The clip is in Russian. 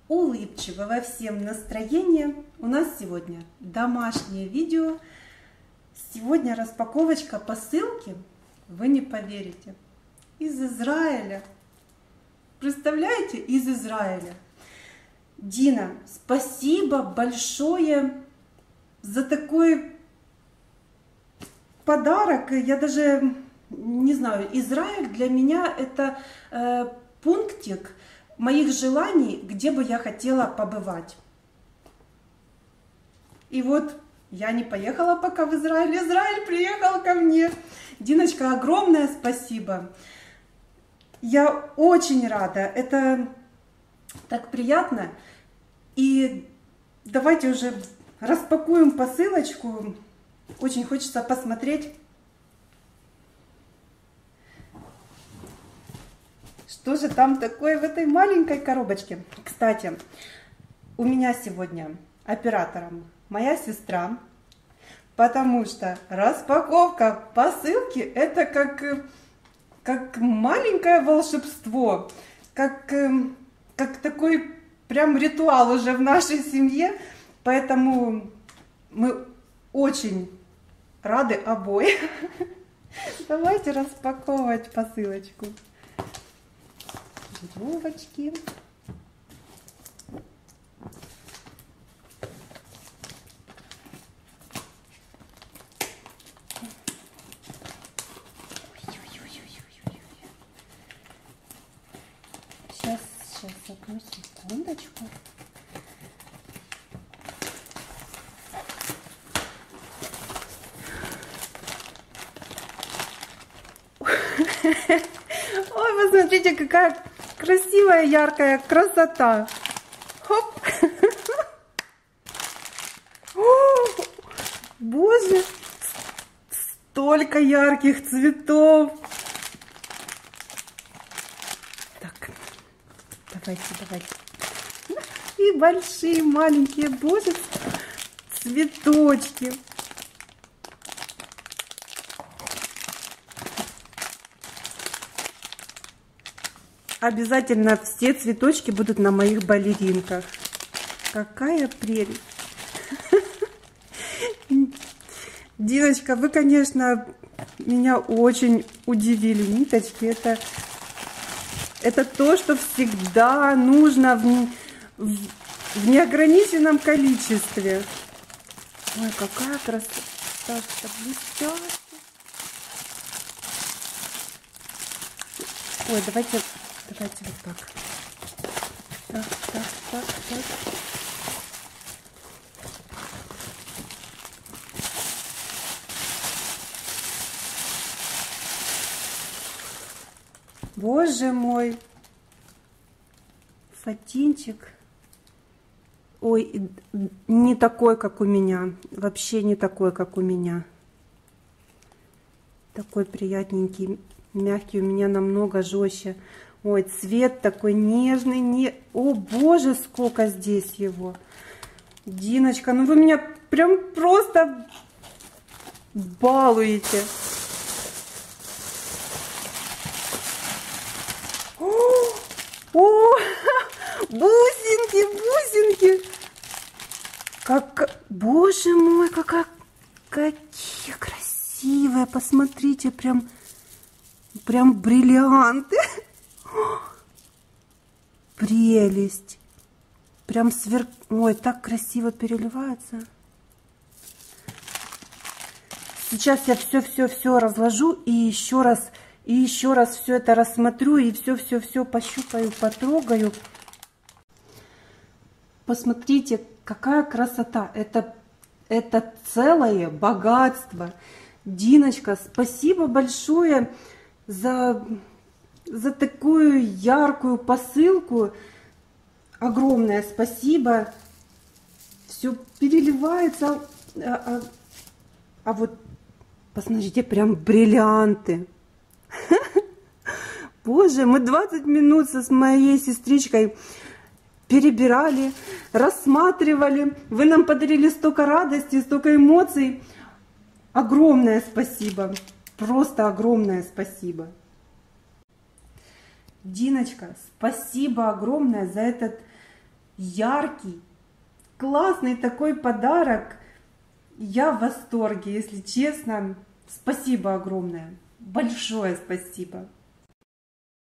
Улыбчивого всем настроения. У нас сегодня домашнее видео. Сегодня распаковочка посылки, вы не поверите, из Израиля. Представляете, из Израиля. Дина, спасибо большое за такой подарок. Я даже не знаю, Израиль для меня это пунктик моих желаний, где бы я хотела побывать. И вот я не поехала пока в Израиль, Израиль приехал ко мне. Диночка, огромное спасибо. Я очень рада, это так приятно. И давайте уже распакуем посылочку. Очень хочется посмотреть, что же там такое в этой маленькой коробочке. Кстати, у меня сегодня оператором моя сестра, потому что распаковка посылки это как маленькое волшебство, как такой прям ритуал уже в нашей семье. Поэтому мы очень рады обои. Давайте распаковывать посылочку. Веревочки. Сейчас, одну секундочку. Ой, посмотрите, какая красивая, яркая красота. Хоп. О, боже, столько ярких цветов. Так, давайте. И большие, маленькие, боже, цветочки. Обязательно все цветочки будут на моих балеринках. Какая прелесть! Диночка, вы, конечно, меня очень удивили. Ниточки, это то, что всегда нужно в неограниченном количестве. Ой, какая красота, блестящая. Ой, давайте вот так. Так. Боже мой, фатинчик. Ой, не такой, как у меня. Вообще не такой, как у меня. Такой приятненький, мягкий, у меня намного жестче. Ой, цвет такой нежный, О, боже, сколько здесь его. Диночка, ну вы меня прям просто балуете. О, бусинки. Боже мой, какие красивые. Посмотрите, прям бриллианты. Прелесть. Прям Ой, так красиво переливается. Сейчас я все разложу и еще раз все это рассмотрю и все пощупаю, потрогаю. Посмотрите, какая красота. Это целое богатство. Диночка, спасибо большое за такую яркую посылку. Огромное спасибо. Все переливается. А вот, посмотрите, прям бриллианты. Боже, мы 20 минут с моей сестричкой перебирали, рассматривали. Вы нам подарили столько радости, столько эмоций. Огромное спасибо. Просто огромное спасибо. Диночка, спасибо огромное за этот яркий, классный такой подарок. Я в восторге, если честно. Спасибо огромное, большое спасибо.